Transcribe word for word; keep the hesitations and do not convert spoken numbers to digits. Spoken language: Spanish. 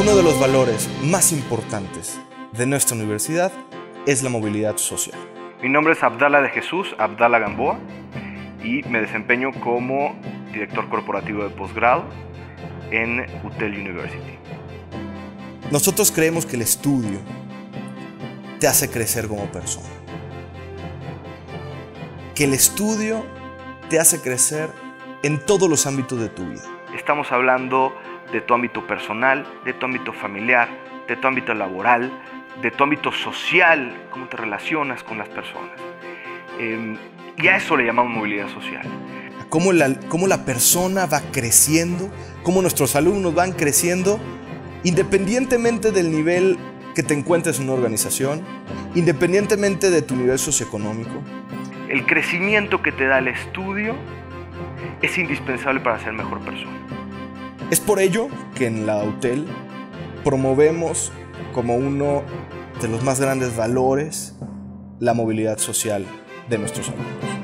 Uno de los valores más importantes de nuestra universidad es la movilidad social. Mi nombre es Abdala de Jesús, Abdala Gamboa, y me desempeño como director corporativo de posgrado en U T E L University. Nosotros creemos que el estudio te hace crecer como persona. Que el estudio te hace crecer en todos los ámbitos de tu vida. Estamos hablando de tu ámbito personal, de tu ámbito familiar, de tu ámbito laboral, de tu ámbito social, cómo te relacionas con las personas. Eh, y a eso le llamamos movilidad social. Cómo la, cómo la persona va creciendo, cómo nuestros alumnos van creciendo, independientemente del nivel que te encuentres en una organización, independientemente de tu nivel socioeconómico. El crecimiento que te da el estudio es indispensable para ser mejor persona. Es por ello que en la U T E L promovemos como uno de los más grandes valores la movilidad social de nuestros alumnos.